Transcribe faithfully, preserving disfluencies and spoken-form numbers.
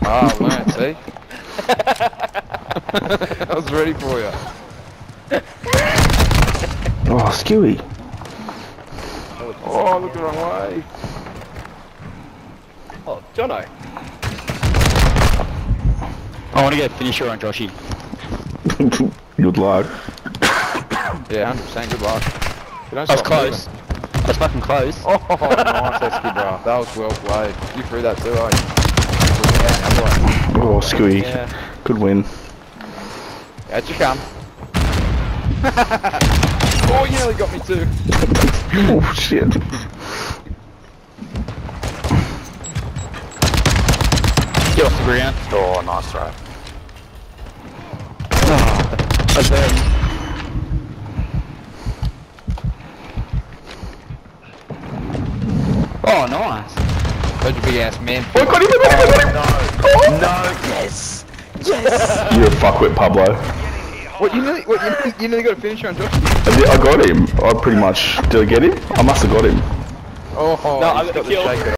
Ah, I learned, see? I was ready for you. Oh, Skewy. Oh, look the wrong way. Oh, Jono. I want to get a finisher on Joshy. Good luck. Yeah, one hundred percent good luck. You don't I was stop close. moving. I was fucking close. Oh, nice, that's good, bro. That was well played. You threw that too, eh? Yeah, Oh, Skewy. Yeah. Good win. how'd you come? Oh, you nearly got me too. Oh, shit. Get off the ground. Oh, nice throw. Oh, that's bad. Oh, nice. Such a big ass man. Oh, I got him, I got him, I got him! No. No, yes. Yes. You're a fuckwit, Pablo. What, you nearly, what, you nearly, you nearly got a finisher on Josh? I, did, I got him. I pretty much... Did I get him? I must have got him. Oh, No, I he's got got the the kill. shaker.